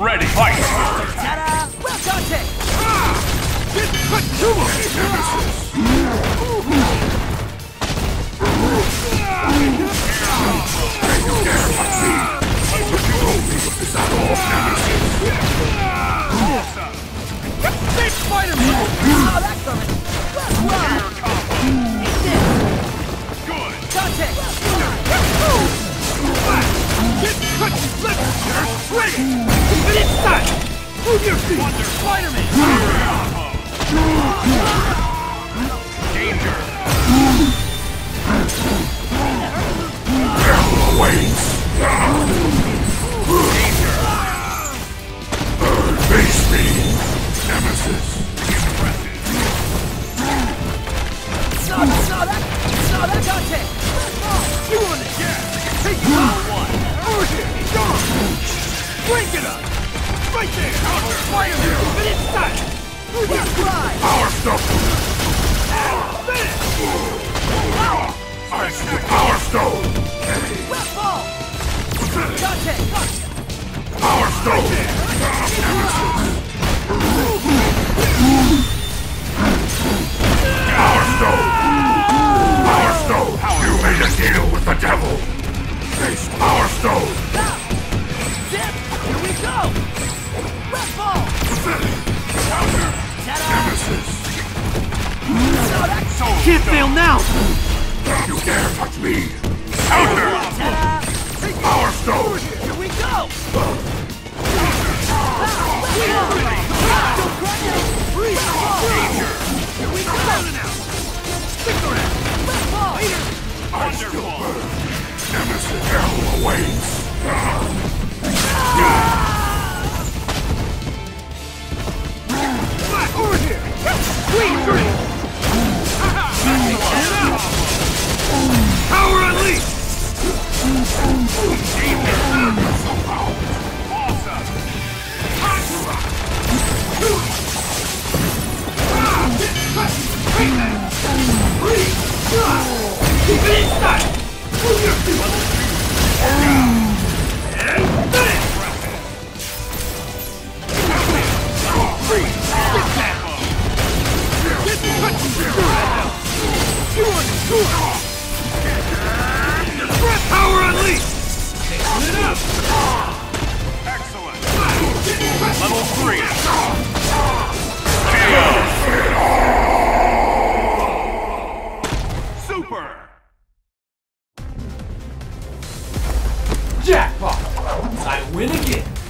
Ready, fight! Ta-da! Well done, Tick! Big Spider-Man! Saw that coming! Good! Dante! Get cut! Let's ready! It's time! Move your feet! Wonder Spider-Man! Danger! Hell awaits! Danger! Face me, Nemesis! Saw that, Dante! You on it! Yeah! Take it all one! Over here! Gone! Break it up! Right there! Spider-Man! But it's time! Let's fly! Power Stone! Finish! Power Stone! Wet ball! Dante! Power Stone! Power Stone! Power Stone! You made a deal with the devil! Face Power Stone! Zip! Here we go! Wet ball! Ta-da! Nemesis! Saw that! Can't fail now! You dare touch me! Counter! Ta-da! Power Stone! Here we go! Here we go! Stick around! Wet ball! I still burn! Nemesis hell awaits! Over here! Sweet drink! Power unleashed! Power unleashed! Excellent! Level 3! KO! Super! Jackpot! I win again!